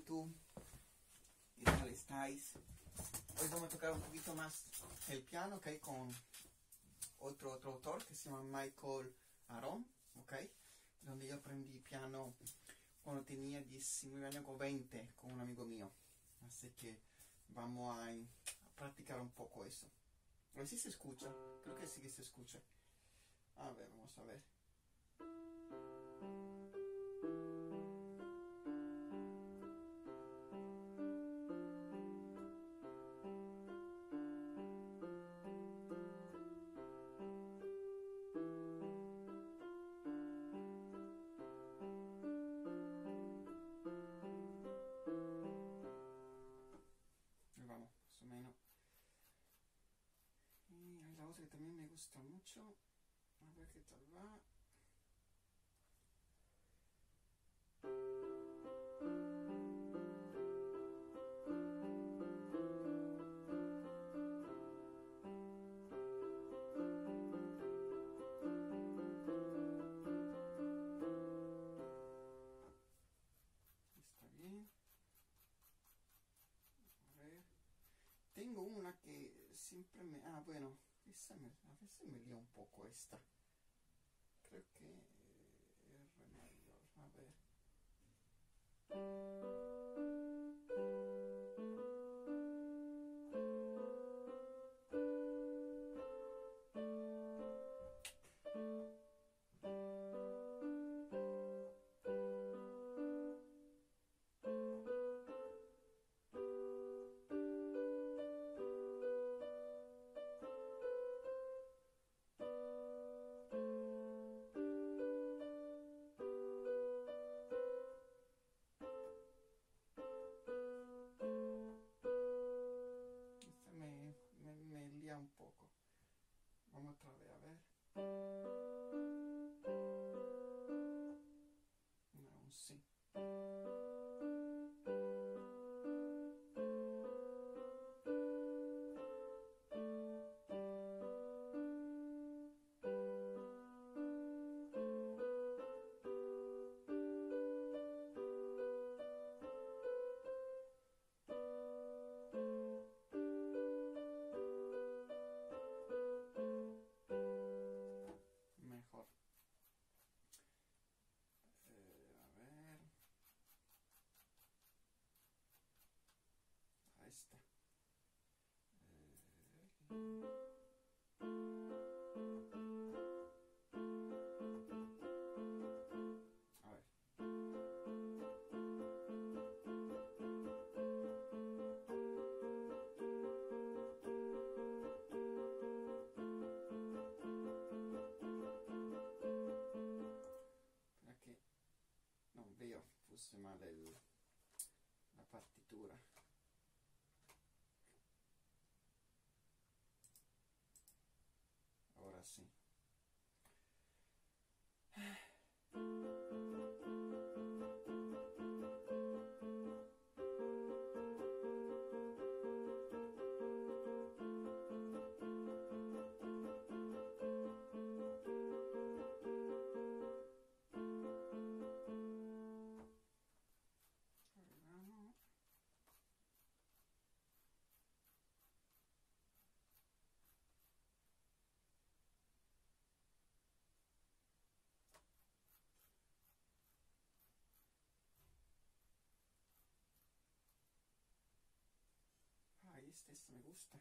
YouTube? ¿Qué tal estáis? Hoy vamos a tocar un poquito más el piano, ¿ok? Con otro autor que se llama Michael Aron, ¿ok? Donde yo aprendí piano cuando tenía 19 años o 20 con un amigo mío. Así que vamos a practicar un poco eso. A ver si se escucha. Creo que sí que se escucha. A ver, vamos a ver. Vamos, más o menos. Y hay la otra que también me gusta mucho. A ver qué tal va. Está bien. A ver. Tengo una que siempre me... Ah, bueno. A veces me lía un poco esta. Creo que es re mayor. A ver. Esta me lía un poco. Vamos otra vez, a ver. No, un sí. Mejor. A ver. Ahí está. A ver. Espera que non veo, puse male la partitura. Ahora sí. Ahí está, esta me gusta.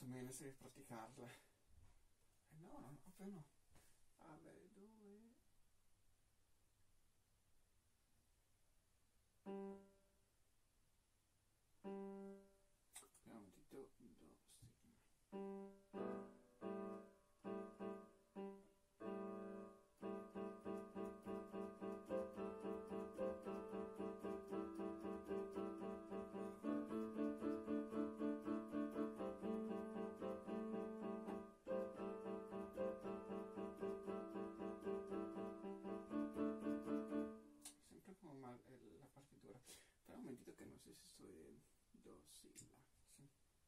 también necesito practicarla. No, no, no, però no. A ver, dove... Abbiamo detto do, sì. Sempre come mal la partitura. Però un momentito che non so se sto in do, si, la. Sì.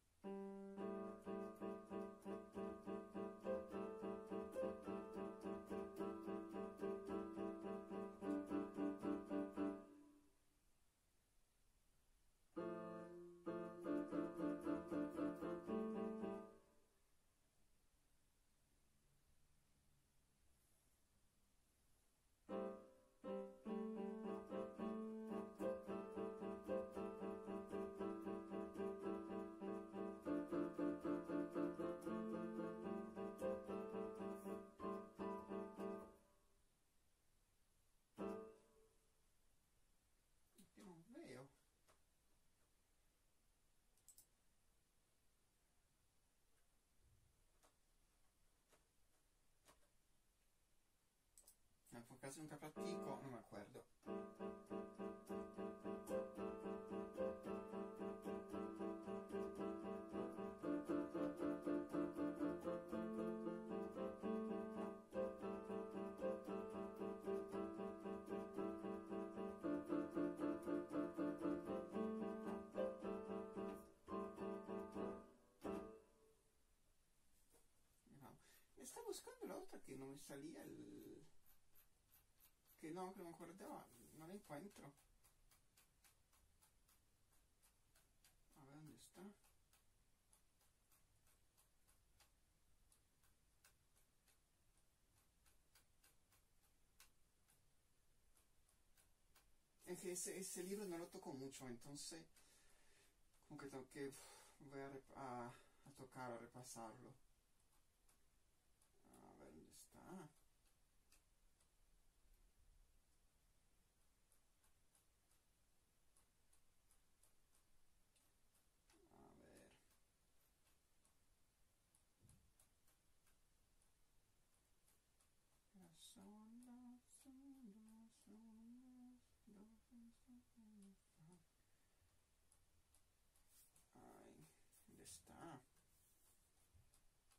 Che non veo. Per caso nunca pratico, non mi acuerdo. Vediamo. E stavo buscando la otra che non mi salía el... che no me acordaba, no la encuentro. A ver dónde está. Es que ese libro no lo toco mucho, entonces como que tengo que voy a tocar, a repasarlo. A ver dónde está. A ver. Ay, ¿dónde está?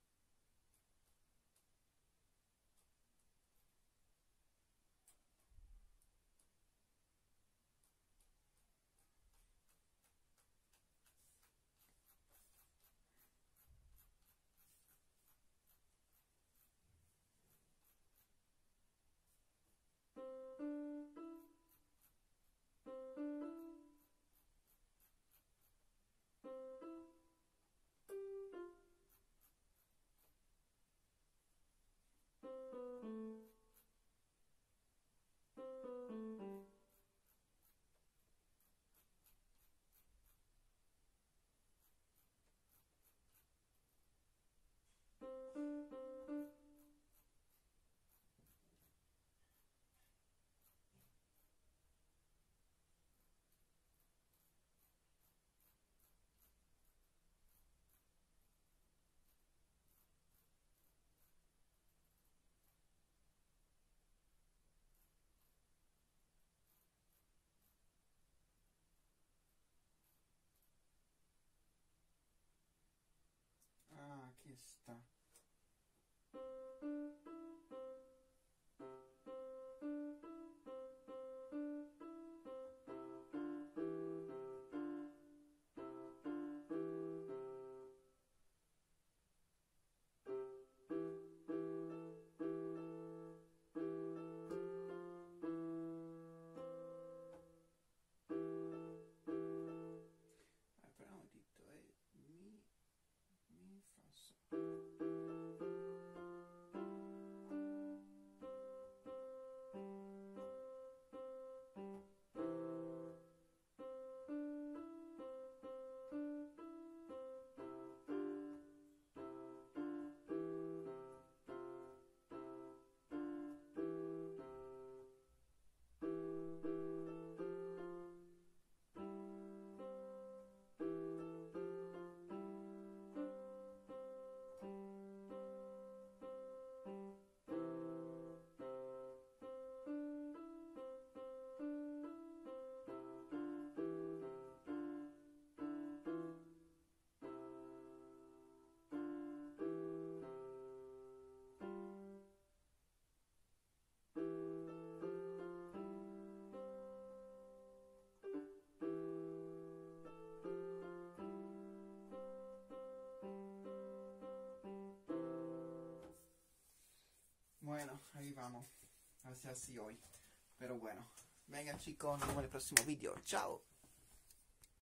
vamos a hacer así hoy. Pero bueno, venga chicos, nos vemos en el próximo video. Chao.